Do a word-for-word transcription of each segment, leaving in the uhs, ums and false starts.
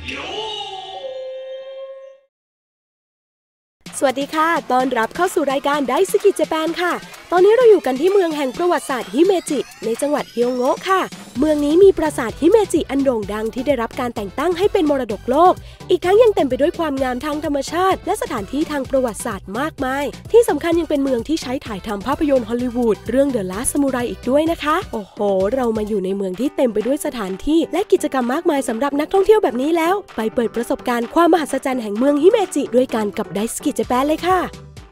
สวัสดีค่ะต้อนรับเข้าสู่รายการไดซึกิเจแปนค่ะตอนนี้เราอยู่กันที่เมืองแห่งประวัติศาสตร์ฮิเมจิในจังหวัดเฮียวโงะค่ะเมืองนี้มีปราสาทฮิเมจิอันโด่งดังที่ได้รับการแต่งตั้งให้เป็นมรดกโลกอีกทั้งยังเต็มไปด้วยความงามทางธรรมชาติและสถานที่ทางประวัติศาสตร์มากมายที่สำคัญยังเป็นเมืองที่ใช้ถ่ายทำภาพยนตร์ฮอลลีวูดเรื่อง The Last Samurai อีกด้วยนะคะโอ้โหเรามาอยู่ในเมืองที่เต็มไปด้วยสถานที่และกิจกรรมมากมายสำหรับนักท่องเที่ยวแบบนี้แล้วไปเปิดประสบการณ์ความมหัศจรรย์แห่งเมืองฮิเมจิด้วยกันกับไดซึกิเจแปนเลยค่ะ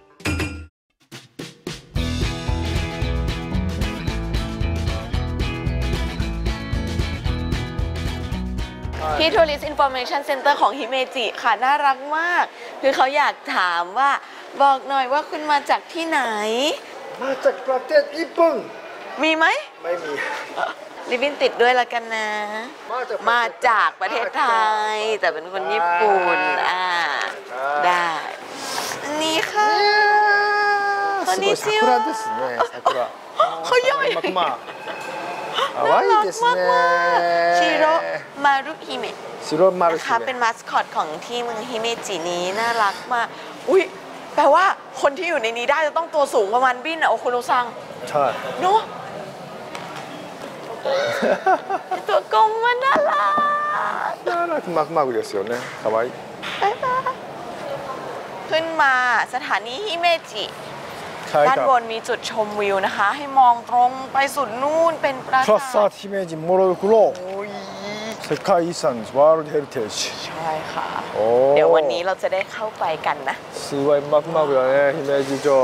ที่ Tourist Information Center ของฮิเมจิค่ะน่ารักมากคือเขาอยากถามว่าบอกหน่อยว่าคุณมาจากที่ไหนมาจากประเทศญี่ปุ่นมีไหมไม่มีริบบิ้นติดด้วยละกันนะมาจากประเทศไทยแต่เป็นคนญี่ปุ่นอ่าได้นี่ค่ะคนนี้ชื่อซากุระですねซากุระเขาย่อยมากๆ可愛いですねชิโร่มารุฮิเมะชิโร่มารุฮิเมะเป็นมาสคอตของที่เมืองฮิเมจินี้น่ารักมากอุ้ยแปลว่าคนที่อยู่ในนี้ได้จะต้องตัวสูงประมาณบิ้นอะโอคุโนซังใช่เนาะตัวกลมมันน่ารักน่ารักมากๆですよね可愛いบ๊ายบายขึ้นมาสถานีฮิเมจิด้านบนมีจุดชมวิวนะคะให้มองตรงไปสุดนู่นเป็นปราสาทฮิเมจิมรดกโลก世界遺産 World Heritage ใช่ค่ะเดี๋ยววันนี้เราจะได้เข้าไปกันนะสวยมากๆเลยฮิเมจิโจ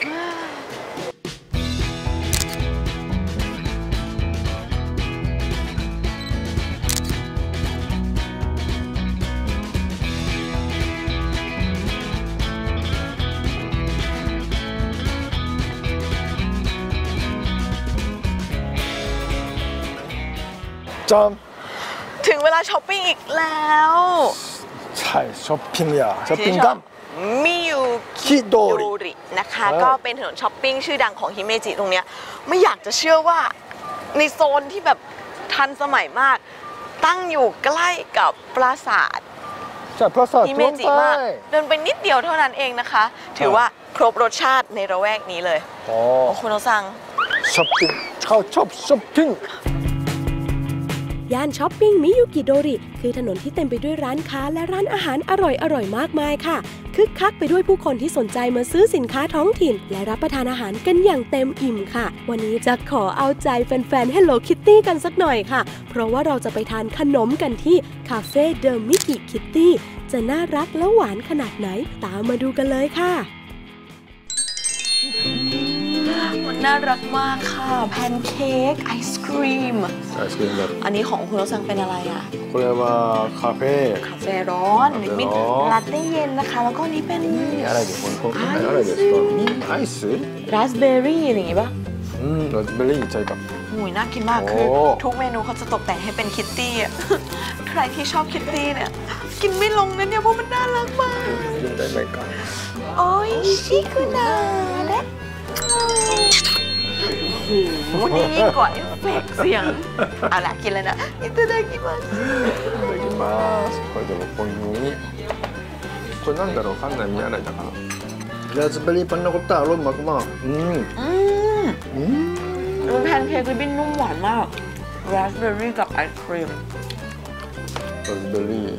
ถึงเวลาช้อปปิ้งอีกแล้วใช่ช้อปปิ้งอย่าช้อปปิ้งกันมิยุคิโดรินะคะก็เป็นถนนช้อปปิ้งชื่อดังของฮิเมจิตรงเนี้ยไม่อยากจะเชื่อว่าในโซนที่แบบทันสมัยมากตั้งอยู่ใกล้กับปราสาทฮิเมจิมากเดินไปนิดเดียวเท่านั้นเองนะคะถือว่าครบรสชาติในระแวกนี้เลยโอ้คุณโอซังช้อปปิ้งเขาชอบช้อปปิ้งย่านช้อปปิ้งมิยุกิโดริคือถนนที่เต็มไปด้วยร้านค้าและร้านอาหารอร่อยๆมากมายค่ะคึกคักไปด้วยผู้คนที่สนใจมาซื้อสินค้าท้องถิ่นและรับประทานอาหารกันอย่างเต็มอิ่มค่ะวันนี้จะขอเอาใจแฟนๆ Hello Kitty กันสักหน่อยค่ะเพราะว่าเราจะไปทานขนมกันที่คาเฟ่เดอะมิกิคิตตี้จะน่ารักและหวานขนาดไหนตามมาดูกันเลยค่ะมันน่ารักมากค่ะแพนเค้กไอศครีมไอศครีมแบบอันนี้ของคุณโอซังเป็นอะไรอ่ะこれはคาเฟ่คาเฟ่ร้อนมีลาเต้เย็นนะคะแล้วก็นี้เป็นอะไรเดี๋ยวคนคนอะไรเดี๋ยวไอซ์ราสเบอร์รี่อะไรอย่างงี้ป่ะอืมราสเบอร์รี่ใช่ครับอุ้ยน่ากินมากคือทุกเมนูเขาจะตกแต่งให้เป็นคิตตี้อ่ะใครที่ชอบคิตตี้เนี่ยกินไม่ลงนะเนี่ยเพราะมันน่ารักมากกินได้ไหมกันโอ้ยชิคุนาเด็วันนี้ยิ่งกว่าเอฟเฟกต์เสียงเอาล่ะกินเลยนะอิตาดากิมัสいただきますこれで六本木これなんだろうわかんない見習いだからラズベリーパンナコッタอร่อยมากมากอืมอืมอืมแพนเค้กริบบิ้นนุ่มหวานมากราสเบอร์รี่กับไอศครีมราสเบอร์รี่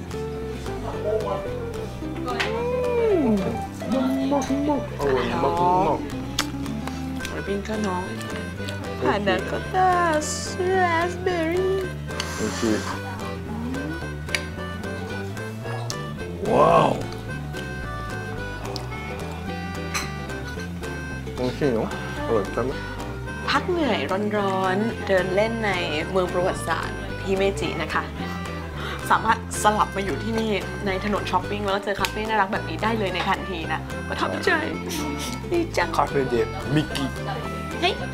มากมากอร่อยมากมากริบบิ้นก็น้องพานาคอตต้าราสเบอร์รี่โอเคว้าวโอเคเนาะอร่อยจังพักเหนื่อยร้อนๆเดินเล่นในเมืองประวัติศาสตร์ฮิเมจินะคะสามารถสลับมาอยู่ที่นี่ในถนนช้อปปิ้งแล้วเจอคาเฟ่น่ารักแบบนี้ได้เลยในทันทีนะประทับใจดีจังคาเฟ่เดอะมิกกี้เฮ้ย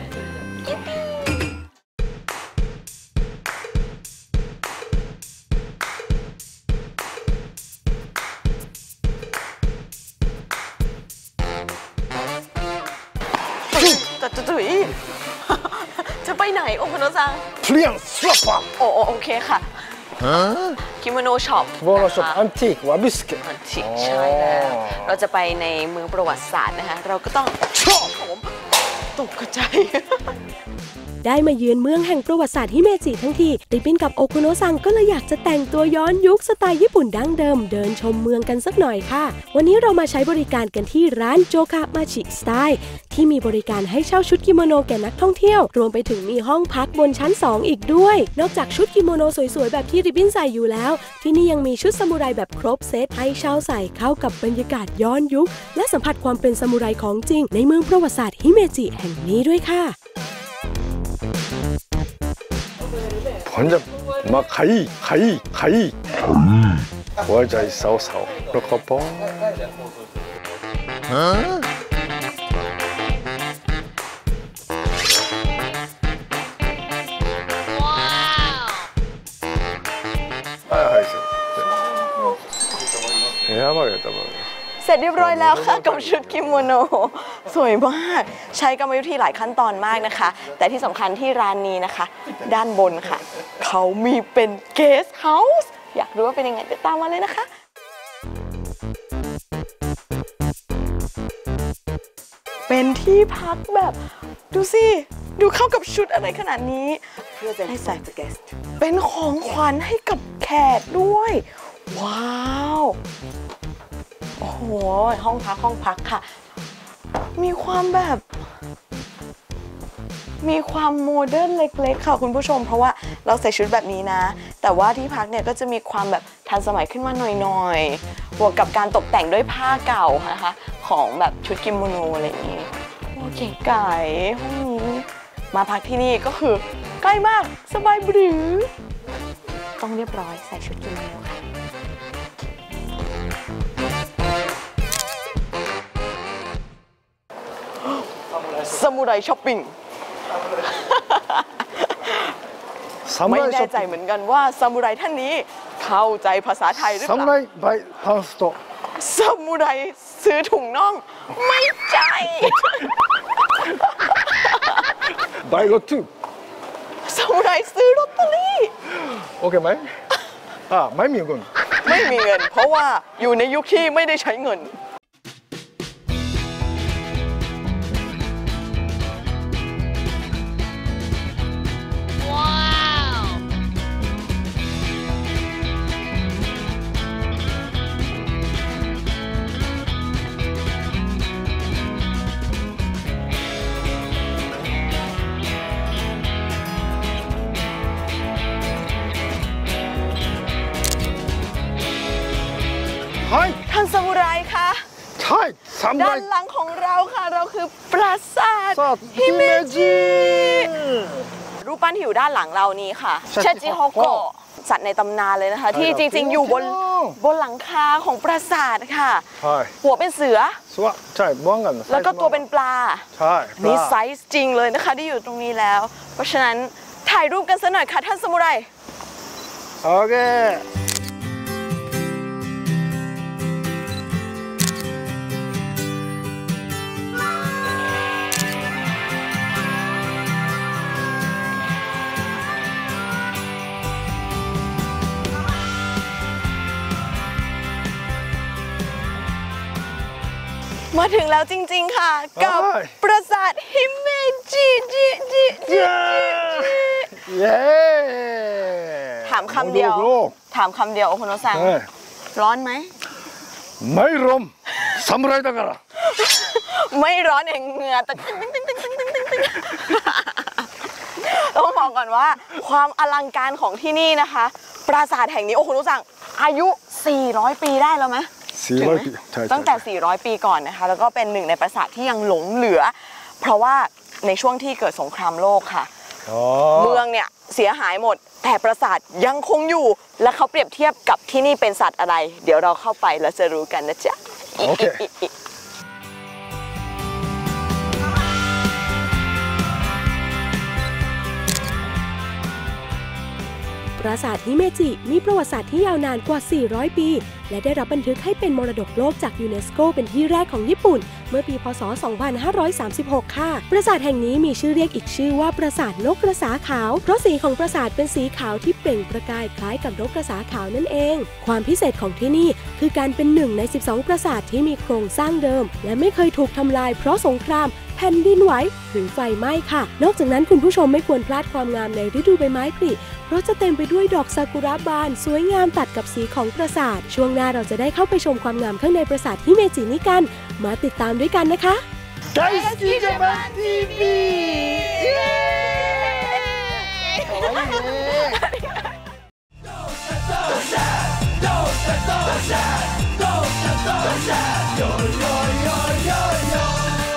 แต่จุ๋ยจะไปไหนโอคุโนะซังเปลี่ยนเสื้อผ้าโอโอเคค่ะกิโมโนช็อป着物ショップアンティークわびすけอันทิใช่แล้วเราจะไปในเมืองประวัติศาสตร์นะคะเราก็ต้องผมตกใจได้มาเยือนเมืองแห่งประวัติศาสตร์ฮิเมจิทั้งทีริบบิ้นกับโอคุโนะซังก็เลยอยากจะแต่งตัวย้อนยุคสไตล์ญี่ปุ่นดั้งเดิมเดินชมเมืองกันสักหน่อยค่ะวันนี้เรามาใช้บริการกันที่ร้านโจคามาชิสไตล์ที่มีบริการให้เช่าชุดกิโมโนแก่นักท่องเที่ยวรวมไปถึงมีห้องพักบนชั้นสองอีกด้วยนอกจากชุดกิโมโนสวยๆแบบที่ริบบิ้นใส่อยู่แล้วที่นี่ยังมีชุดซามูไรแบบครบเซตให้เช่าใส่เข้ากับบรรยากาศย้อนยุคและสัมผัสความเป็นซามูไรของจริงในเมืองประวัติศาสตร์ฮิเมจิแห่งนี้ด้วยค่ะผลจะมาไข่ไข่ไข่หัวใจเศร้าๆแล้วก็ปองฮะว้าวはいはいやばいやばいเสร็จเรียบร้อยแล้วค่ะกับชุดกิโมโนสวยมากใช้กรรมวิธีหลายขั้นตอนมากนะคะแต่ที่สำคัญที่ร้านนี้นะคะด้านบนค่ะเขามีเป็นเกสต์เฮาส์อยากรู้ว่าเป็นยังไงเดี๋ยวตามมาเลยนะคะเป็นที่พักแบบดูสิดูเข้ากับชุดอะไรขนาดนี้ให้ใส่เป็นของขวัญให้กับแขกด้วยว้าวโอ้โหห้องพักห้องพักค่ะมีความแบบมีความโมเดิร์นเล็กๆค่ะคุณผู้ชมเพราะว่าเราใส่ชุดแบบนี้นะแต่ว่าที่พักเนี่ยก็จะมีความแบบทันสมัยขึ้นมาหน่อยๆบวกกับการตกแต่งด้วยผ้าเก่านะคะของแบบชุดกิโมโนอะไรอย่างนี้โอเคไก่ห้องนี้มาพักที่นี่ก็คือใกล้มากสบายบรือต้องเรียบร้อยใส่ชุดกิโมโนค่ะซามูไรช้อปปิ้งไม่แน่ใจเหมือนกันว่าซามูไรท่านนี้เข้าใจภาษาไทยหรือเปล่าซามูไรบายพาสโตซามูไรซื้อถุงน่องไม่ใช่บายรถตู้ซามูไรซื้อลอตเตอรี่โอเคไหมอ่าไม่มีเงินไม่มีเงินเพราะว่าอยู่ในยุคที่ไม่ได้ใช้เงินท่านซามูไรค่ะใช่ซามูไรด้านหลังของเราค่ะเราคือปราสาทฮิเมจิรูปปั้นที่อยู่ด้านหลังเรานี้ค่ะเชจิโฮโกะสัตว์ในตำนานเลยนะคะที่จริงๆอยู่บนบนหลังคาของปราสาทค่ะหัวเป็นเสือใช่บ้องกันแล้วก็ตัวเป็นปลาใช่นี่ไซส์จริงเลยนะคะที่อยู่ตรงนี้แล้วเพราะฉะนั้นถ่ายรูปกันสักหน่อยค่ะท่านซามูไรโอเคมาถึงแล้วจริงๆค่ะกับปราสาทฮิเมจิจิจิจิถามคำเดียวถามคำเดียวโอคุโนะซังร้อนไหมไม่ร้อนซามูไรだからไม่ร้อนเองเหงื่อแต่ตึ้งตึ้งตึ้งตึ้งตึ้งตึ้งตึ้งตึ้งต้องบอกก่อนว่าความอลังการของที่นี่นะคะปราสาทแห่งนี้โอคุโนะซังอายุสี่ร้อยปีได้แล้วไหมตั้งแต่สี่ร้อยปีก่อนนะคะแล้วก็เป็นหนึ่งในปราสาทที่ยังหลงเหลือเพราะว่าในช่วงที่เกิดสงครามโลกค่ะเมืองเนี่ยเสียหายหมดแต่ปราสาทยังคงอยู่และเขาเปรียบเทียบกับที่นี่เป็นสัตว์อะไรเดี๋ยวเราเข้าไปแล้วจะรู้กันนะจ๊ะโอเคปราสาทฮิเมจิมีประวัติศาสตร์ที่ยาวนานกว่า สี่ร้อย ปีและได้รับบันทึกให้เป็นมรดกโลกจากยูเนสโกเป็นที่แรกของญี่ปุ่นเมื่อปีพ.ศ. สองพันห้าร้อยสามสิบหก ค่ะปราสาทแห่งนี้มีชื่อเรียกอีกชื่อว่าปราสาทนกกระสาขาวเพราะสีของปราสาทเป็นสีขาวที่เปล่งประกายคล้ายกับนกกระสาขาวนั่นเองความพิเศษของที่นี่คือการเป็นหนึ่งในสิบสองปราสาทที่มีโครงสร้างเดิมและไม่เคยถูกทำลายเพราะสงครามแผ่นดินไหวหรือไฟไหม้ค่ะนอกจากนั้นคุณผู้ชมไม่ควรพลาดความงามในฤดูใบไม้ผลิเพราะจะเต็มไปด้วยดอกซากุระบานสวยงามตัดกับสีของปราสาทช่วงหน้าเราจะได้เข้าไปชมความงามข้างในปราสาทฮิเมจินี้กันมาติดตามด้วยกันนะคะ大好きジャパン ที วี かわいいね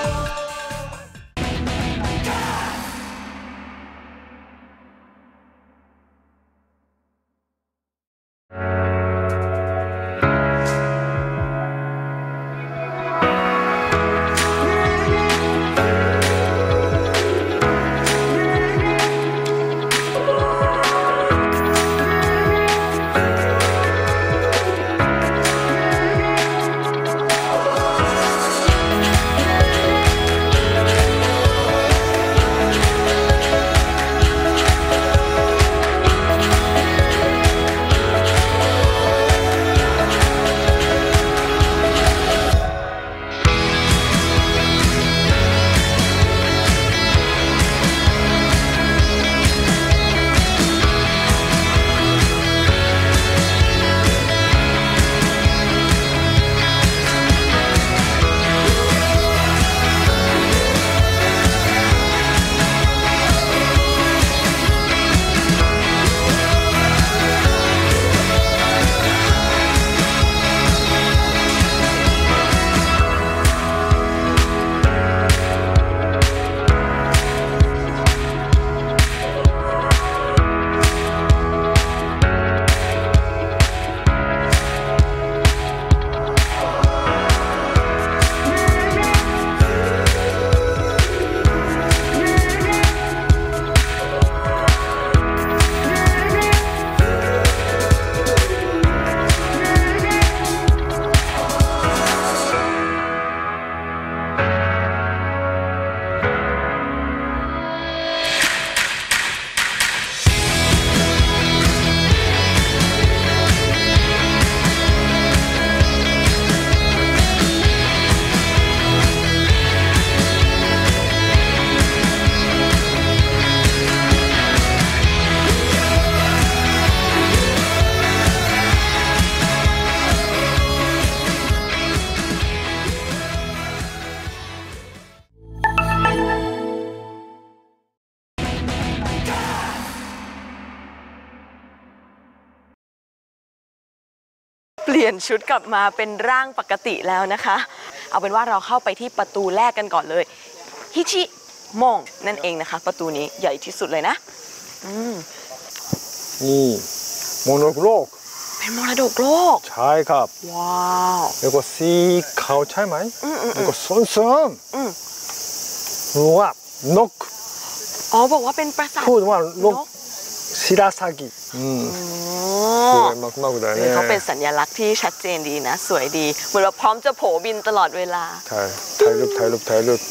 เปลี่ยนชุดกลับมาเป็นร่างปกติแล้วนะคะเอาเป็นว่าเราเข้าไปที่ประตูแรกกันก่อนเลยฮิชิมองนั่นเองนะคะประตูนี้ใหญ่ที่สุดเลยนะอืมนี่มรดกโลกเป็นมรดกโลกใช่ครับว้าวแล้วก็สีขาวใช่ไหมอืมอืมแล้วก็ส้นส้นอืมรู้ว่านกอ๋อบอกว่าเป็นปราสาทพูดว่านกชิราซากิอืมสวยมากๆเลยเนี่ยเขาเป็นสัญลักษณ์ที่ชัดเจนดีนะสวยดีเหมือนว่าพร้อมจะโผบินตลอดเวลาใช่ถ่ายรูปถ่ายรูปถ่ายรูป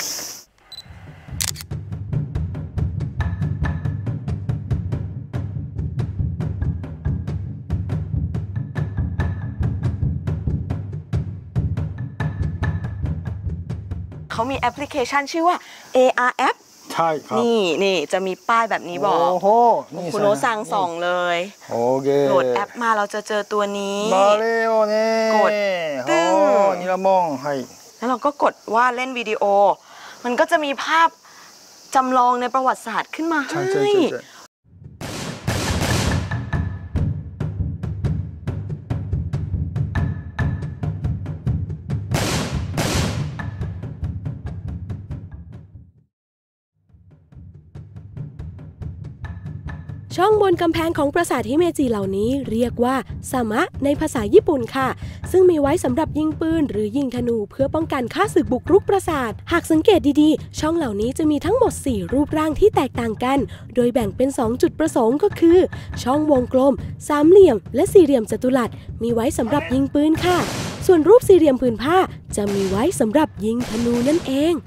เขามีแอปพลิเคชันชื่อว่า เอ อาร์ App ใช่ครับนี่นี่จะมีป้ายแบบนี้บอกโอ้โหคุณโน้สั่งส่องเลยโอเคโหลดแอปมาเราจะเจอตัวนี้มาเร็วเนี่ยกดตึ้งนี่ละมองให้แล้วเราก็กดว่าเล่นวิดีโอมันก็จะมีภาพจำลองในประวัติศาสตร์ขึ้นมาให้ชช่องบนกำแพงของปราสาทฮิเมจิเหล่านี้เรียกว่าซามะในภาษาญี่ปุ่นค่ะซึ่งมีไว้สำหรับยิงปืนหรือยิงธนูเพื่อป้องกันข้าศึกบุกรุกปราสาทหากสังเกตดีๆช่องเหล่านี้จะมีทั้งหมดสี่รูปร่างที่แตกต่างกันโดยแบ่งเป็นสองจุดประสงค์ก็คือช่องวงกลมสามเหลี่ยมและสี่เหลี่ยมจัตุรัสมีไว้สำหรับยิงปืนค่ะส่วนรูปสี่เหลี่ยมผืนผ้าจะมีไว้สำหรับยิงธนูนั่นเอง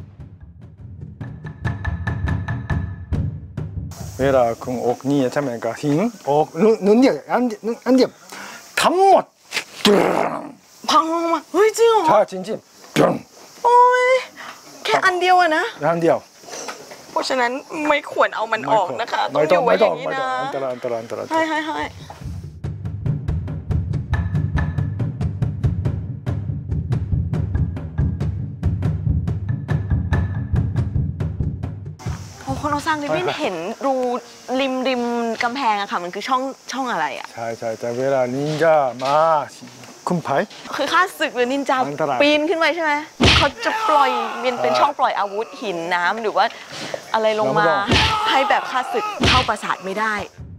เวลาคุณอกนี่ใช่ไหมก็หินอกนุ่นเดียวอันอันเดียวทั้งหมดพังลงมาเฮ้ยจริงเหรอใช่จริงจริงโอ้ยแค่อันเดียวอะนะอันเดียวเพราะฉะนั้นไม่ควรเอามันออกนะคะต้องอยู่ไว้อย่างนี้นะอันตรายอันตรายอันตรายให้ให้ให้คนเราสร้างดิวินเห็นรูริมริมกำแพงอะค่ะมันคือช่องช่องอะไรอะใช่ใช่แต่เวลานินจามาคุณไผ่คือข้าศึกหรือนินจาปีนขึ้นไปใช่ไหมเขาจะปล่อยมันเป็นช่องปล่อยอาวุธหินน้ำหรือว่าอะไรลงมาให้แบบข้าศึกเข้าปราสาทไม่ได้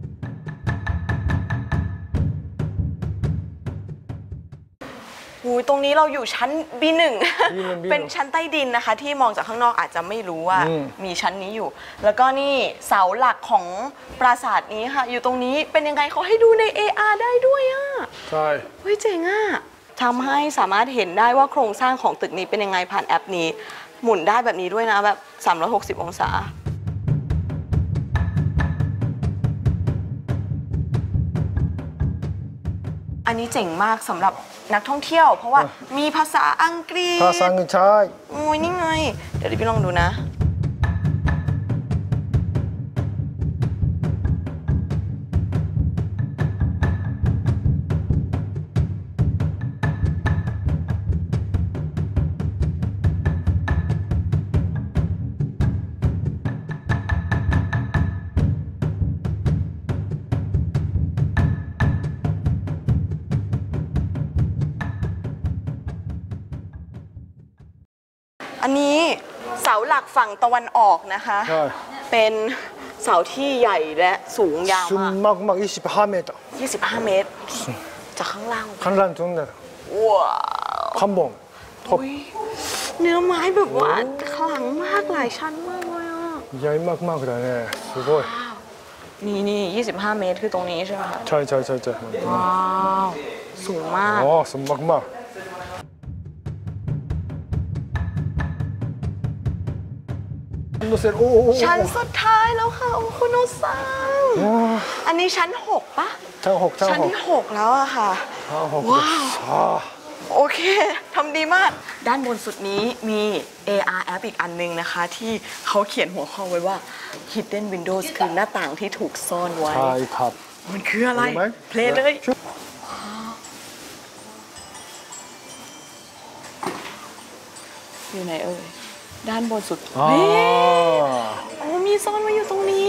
ตรงนี้เราอยู่ชั้น บี หนึ่ง เป็นชั้นใต้ดินนะคะที่มองจากข้างนอกอาจจะไม่รู้ว่ามีชั้นนี้อยู่แล้วก็นี่เสาหลักของปราสาทนี้ค่ะอยู่ตรงนี้เป็นยังไงเขาให้ดูใน เอ อาร์ ได้ด้วยอ่ะใช่เฮ้ยเจ๋งอ่ะทำให้สามารถเห็นได้ว่าโครงสร้างของตึกนี้เป็นยังไงผ่านแอปนี้หมุนได้แบบนี้ด้วยนะแบบสามร้อยหกสิบองศาอันนี้เจ๋งมากสำหรับนักท่องเที่ยวเพราะว่ามีภาษาอังกฤษภาษาอังกฤษใช่โอ้ยนี่ไงเดี๋ยวดิพี่ลองดูนะอันนี้เสาหลักฝั่งตะวันออกนะคะเป็นเสาที่ใหญ่และสูงยาวมากมากมากยี่สิบห้าเมตรยี่สิบห้าเมตรจากข้างล่างข้างล่างตรงนั้นว้าวข้างบนท็อปเนื้อไม้แบบว่าขลังมากหลายชั้นมากเลยอ่ะใหญ่มากมากเลยเนี่ยสุดยอดนี่นี่ยี่สิบห้าเมตรคือตรงนี้ใช่ไหมคะใช่ใช่ใช่ใช่ว้าวสูงมากอ๋อสูงมากมากชั้นสุดท้ายแล้วค่ะโอ้คุณโนซังอันนี้ชั้นหกปะชั้นหกชั้นที่หกแล้วอะค่ะว้าวโอเคทำดีมากด้านบนสุดนี้มี เอ อาร์ แอปอีกอันนึงนะคะที่เขาเขียนหัวข้อไว้ว่า Hidden Windows คือหน้าต่างที่ถูกซ่อนไว้ใช่ครับมันคืออะไรเพลย์เลยอยู่ไหนเอ่ยด้านบนสุดเฮ้ยโอ้มีซ่อนไว้อยู่ตรงนี้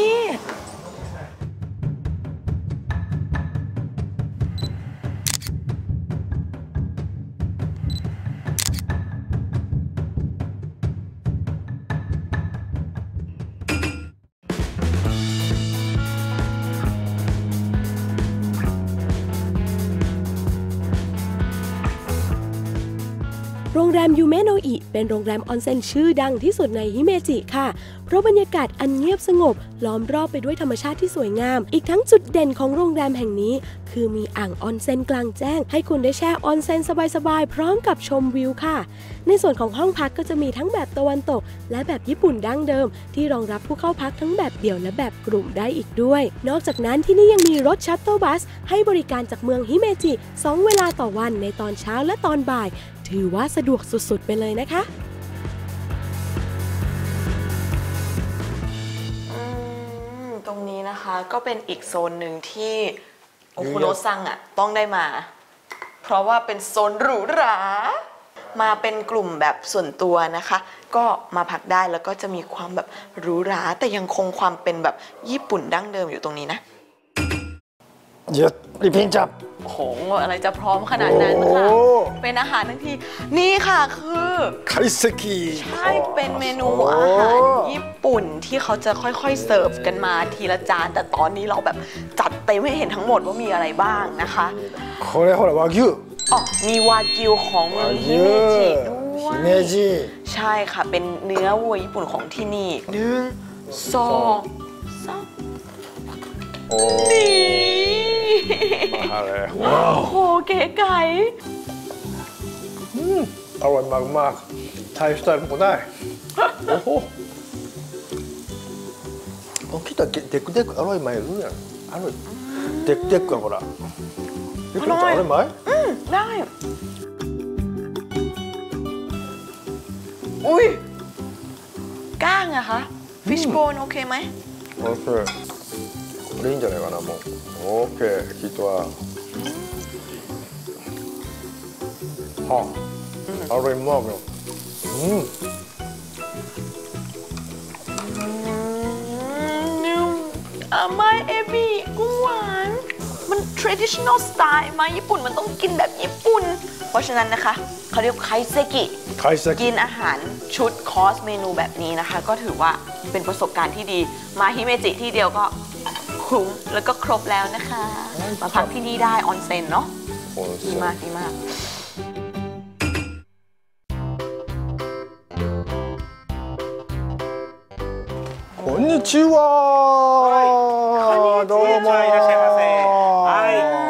โรงแรมยูเมโนะอิเป็นโรงแรมออนเซ็นชื่อดังที่สุดในฮิเมจิค่ะเพราะบรรยากาศอันเงียบสงบล้อมรอบไปด้วยธรรมชาติที่สวยงามอีกทั้งจุดเด่นของโรงแรมแห่งนี้คือมีอ่างออนเซ็นกลางแจ้งให้คุณได้แช่ออนเซ็นสบายๆพร้อมกับชมวิวค่ะในส่วนของห้องพักก็จะมีทั้งแบบตะวันตกและแบบญี่ปุ่นดั้งเดิมที่รองรับผู้เข้าพักทั้งแบบเดี่ยวและแบบกลุ่มได้อีกด้วยนอกจากนั้นที่นี่ยังมีรถชัตเตอร์บัสให้บริการจากเมืองฮิเมจิสองเวลาต่อวันในตอนเช้าและตอนบ่ายถือว่าสะดวกสุดๆไปเลยนะคะตรงนี้นะคะก็เป็นอีกโซนหนึ่งที่โอคุโนะซังอ่ะต้องได้มาเพราะว่าเป็นโซนหรูหรามาเป็นกลุ่มแบบส่วนตัวนะคะก็มาพักได้แล้วก็จะมีความแบบหรูหราแต่ยังคงความเป็นแบบญี่ปุ่นดั้งเดิมอยู่ตรงนี้นะเยอะรีบจับโอ้โหอะไรจะพร้อมขนาดนั้นค่ะเป็นอาหารทั้งทีนี่ค่ะคือไคเซกิใช่เป็นเมนูอาหารญี่ปุ่นที่เขาจะค่อยๆเสิร์ฟกันมาทีละจานแต่ตอนนี้เราแบบจัดเต็มให้เห็นทั้งหมดว่ามีอะไรบ้างนะคะこれほら和牛อ๋อมีวากิวของเมืองฮิเมจิด้วยฮิเมจิใช่ค่ะเป็นเนื้อวัวญี่ปุ่นของที่นี่หนึ่งสองสามโอ้มาเลยว้าวโอ้โหเก๋ไก่อืมอร่อยมากๆไทยสไตล์もないโอ้โหคิดว่าเด็กเด็กอร่อยไหมรู้ยังอร่อยเด็กเด็กกันほらอร่อยอร่อยไหมอืมได้อุ้ยก้างอะคะฟิชโบนโอเคไหมโอเคこれいいんじゃないかなもうオーケーきっとははあอร่อยมากเลยอืมอามาเอบิกุ้งหวานมัน traditional style มาญี่ปุ่นมันต้องกินแบบญี่ปุ่นเพราะฉะนั้นนะคะเขาเรียกไคเซกิกินอาหารชุดคอร์สเมนูแบบนี้นะคะก็ถือว่าเป็นประสบการณ์ที่ดีมาฮิเมจิที่เดียวก็คุ้มแล้วก็ครบแล้วนะคะมาพักที่นี่ได้ออนเซ็นเนาะดีมากดีมากこんにちは。どうも。いらっしゃいませ。はい。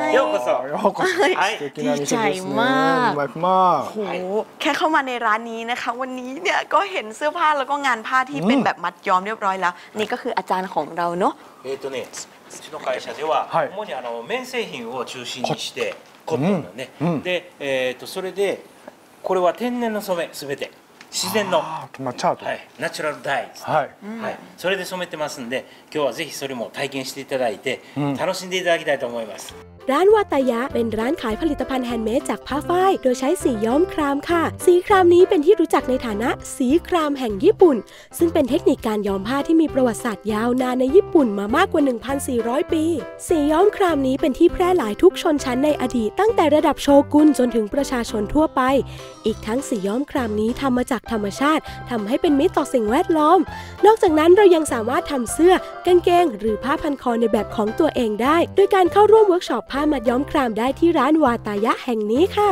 ようこそ。ようこそ。 ดีใจมากโหแค่เข้ามาในร้านนี้นะคะวันนี้เนี่ยก็เห็นเสื้อผ้าแล้วก็งานผ้าที่เป็นแบบมัดย้อมเรียบร้อยแล้วนี่ก็คืออาจารย์ของเราเนาะえっとねうちの会社では主にあの綿製品を中心にしてコットンのねでえっとそれでこれは天然の染めすべて自然の、はい、ナチュラルダイです、はいはい、それで染めてますんで今日はぜひそれも体験していただいて、うん、楽しんでいただきたいと思いますร้านวาตายะเป็นร้านขายผลิตภัณฑ์แฮนด์เมดจากผ้าฝ้ายโดยใช้สีย้อมครามค่ะสีครามนี้เป็นที่รู้จักในฐานะสีครามแห่งญี่ปุ่นซึ่งเป็นเทคนิคการย้อมผ้าที่มีประวัติศาสตร์ยาวนานในญี่ปุ่นมามากกว่า หนึ่งพันสี่ร้อย ปีสีย้อมครามนี้เป็นที่แพร่หลายทุกชนชั้นในอดีตตั้งแต่ระดับโชกุนจนถึงประชาชนทั่วไปอีกทั้งสีย้อมครามนี้ทำมาจากธรรมชาติทำให้เป็นมิตรต่อสิ่งแวดล้อมนอกจากนั้นเรายังสามารถทำเสื้อกางเกงหรือผ้าพันคอในแบบของตัวเองได้โดยการเข้าร่วมเวิร์กช็อปผ้ามัดย้อมครามได้ที่ร้านวาตายะแห่งนี้ค่ะ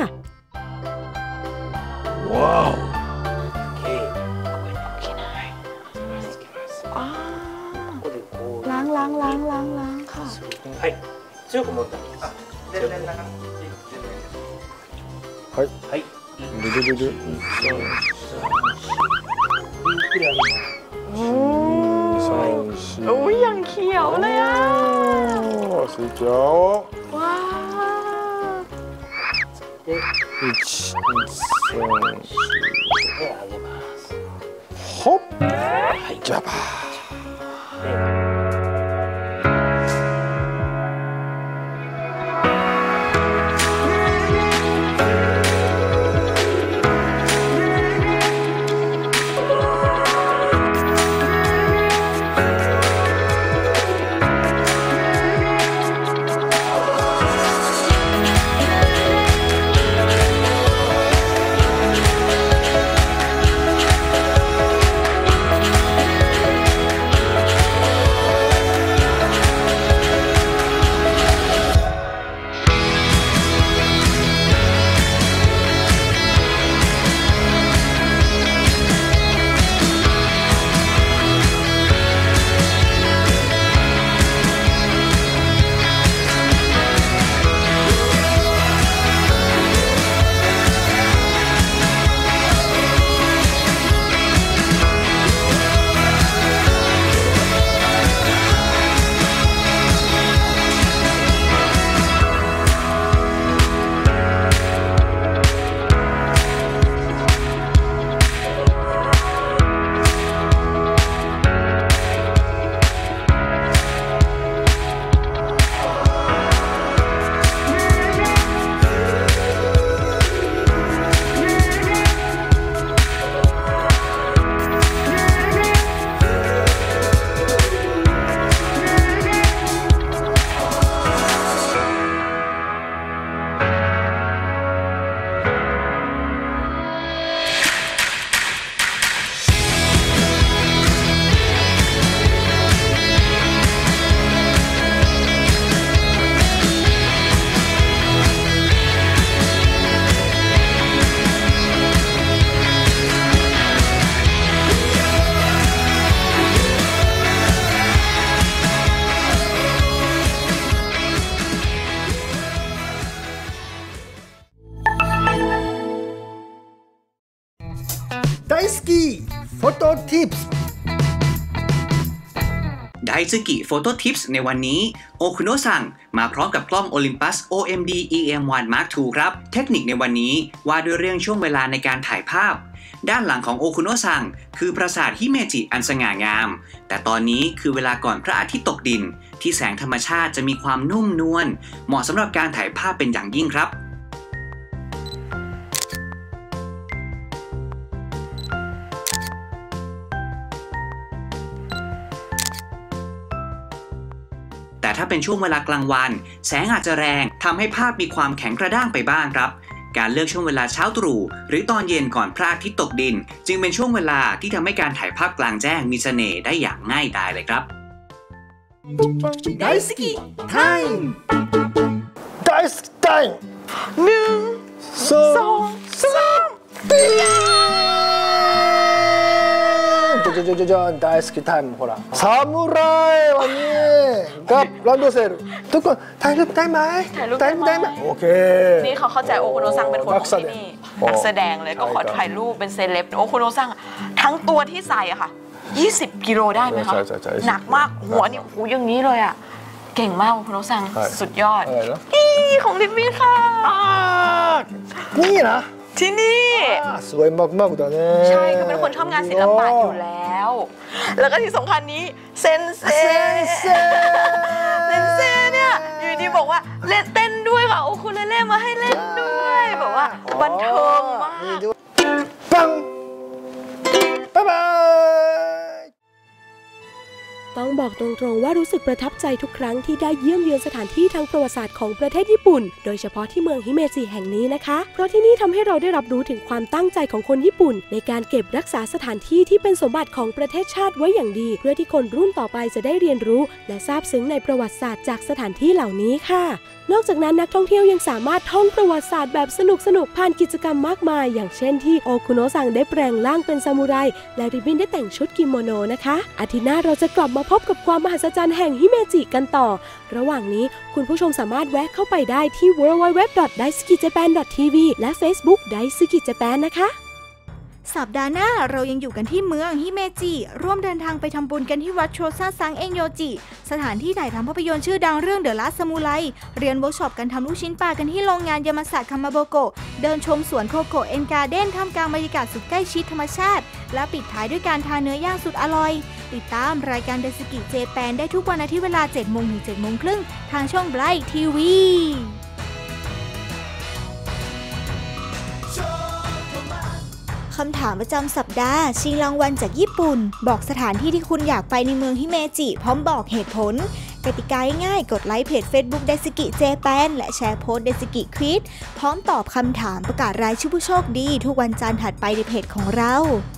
ว้าวล้างล้างล้างล้างล้างค่ะはい強く持った全然なかはいはいルルルルโอ้โอ้ยยังเขียวเลยอ่ะสีเขียวว้าว一、二、三、四。ほっ。ジャバー。 สกีโฟโต้ทิปส์ไดซึกิโฟโต้ทิปส์ในวันนี้โอคุโนะซังมาพร้อมกับกล้อง Olympus โอ เอ็ม ดี อี เอ็ม วัน มาร์ค ทู ครับเทคนิคในวันนี้ว่าด้วยเรื่องช่วงเวลาในการถ่ายภาพด้านหลังของโอคุโนะซังคือปราสาทฮิเมจิอันสง่างามแต่ตอนนี้คือเวลาก่อนพระอาทิตย์ตกดินที่แสงธรรมชาติจะมีความนุ่มนวลเหมาะสำหรับการถ่ายภาพเป็นอย่างยิ่งครับแต่ถ้าเป็นช่วงเวลากลางวันแสงอาจจะแรงทำให้ภาพมีความแข็งกระด้างไปบ้างครับการเลือกช่วงเวลาเช้าตรู่หรือตอนเย็นก่อนพระอาทิตย์ตกดินจึงเป็นช่วงเวลาที่ทำให้การถ่ายภาพกลางแจ้งมีเสน่ห์ได้อย่างง่ายดายเลยครับไดสกิไทม์ไดสกิไทม์หนึ่งสองสามจจจจ大好きタイムほらサムライวันนี้กับランドセルทุกคนถ่ายรูปได้ไหมถ่ายรูปได้ไหมโอเคนี่เขาเข้าใจโอคุโนะซังเป็นคนของที่นี่นักแสดงเลยก็ขอถ่ายรูปเป็นเซเลบโอคุโนะซังทั้งตัวที่ใส่อะค่ะยี่สิบกิโลได้ไหมคะหนักมากหัวนี่โอ้โหอย่างนี้เลยอะเก่งมากโอคุโนะซังสุดยอดนี่ของลิมมี่ค่ะนี่นะที่นี่สวยมากๆだねใช่คือเป็นคนชอบงานศิลปะอยู่แล้วแล้วก็ที่สำคัญนี้เซนเซเซนเซเนี่ยอยู่ดีบอกว่าเล่นเต้นด้วยค่ะโอ้คุณเล่นมาให้เล่นด้วยแบบว่าบันเทิงมากปังบ๊ายบายต้องบอกตรงๆว่ารู้สึกประทับใจทุกครั้งที่ได้เยี่ยมเยือนสถานที่ทางประวัติศาสตร์ของประเทศญี่ปุ่นโดยเฉพาะที่เมืองฮิเมจิแห่งนี้นะคะเพราะที่นี่ทำให้เราได้รับรู้ถึงความตั้งใจของคนญี่ปุ่นในการเก็บรักษาสถานที่ที่เป็นสมบัติของประเทศชาติไว้อย่างดีเพื่อที่คนรุ่นต่อไปจะได้เรียนรู้และซาบซึ้งในประวัติศาสตร์จากสถานที่เหล่านี้ค่ะนอกจากนั้นนักท่องเที่ยวยังสามารถท่องประวัติศาสตร์แบบสนุกๆผ่านกิจกรรมมากมายอย่างเช่นที่โอคุโนะซังได้แปลงร่างเป็นซามูไรและริบบิ้นได้แต่งชุดกิโมโนนะคะอาทิตย์หน้าเราจะกลับมาพบกับความมหัศจรรย์แห่งฮิเมจิกันต่อระหว่างนี้คุณผู้ชมสามารถแวะเข้าไปได้ที่ ดับเบิลยู ดับเบิลยู ดับเบิลยู ดอท ไดสกิเจแปน ดอท ที วี และ Facebook ไดสกิเจแปนนะคะสัปดาห์หน้าเรายังอยู่กันที่เมืองฮิเมจิร่วมเดินทางไปทำบุญกันที่วัดโชซาซังเอ็นโยจิสถานที่ถ่ายทำภาพยนตร์ชื่อดังเรื่องเดอะลัสซามูไรเรียนเวิร์กช็อปการทำลูกชิ้นปลากันที่โรงงานยามาสะคามาโบโกะเดินชมสวนโคโกะเอ็นการ์เด้นท่ามกลางบรรยากาศสุดใกล้ชิดธรรมชาติและปิดท้ายด้วยการทานเนื้อย่างสุดอร่อยติดตามรายการเดซิกิเจแปนได้ทุกวันอาทิตย์เวลา เจ็ดโมง ถึง เจ็ดโมงครึ่งทางช่องไบรท์ทีวีคำถามประจำสัปดาห์ชิงรางวัลจากญี่ปุ่นบอกสถานที่ที่คุณอยากไปในเมืองฮิเมจิพร้อมบอกเหตุผลกติกาง่ายๆกดไลค์เพจ Facebook ไดซิกิเจแปนและแชร์โพสต์ไดซิกิควิซพร้อมตอบคำถามประกาศรายชื่อผู้โชคดีทุกวันจันทร์ถัดไปในเพจของเรา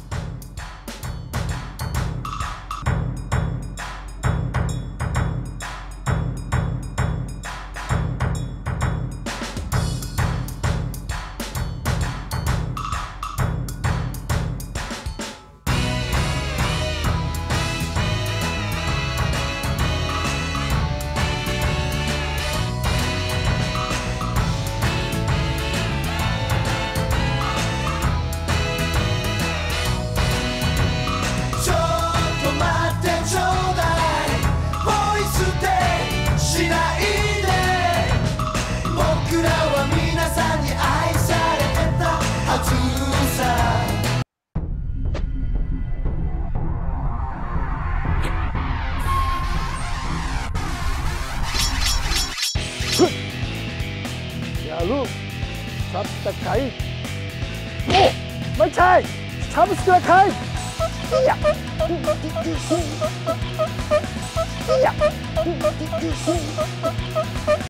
อย่าลูกซับตะไคร้โอ้ไม่ใช่ซับตะไคร้อยากอยาก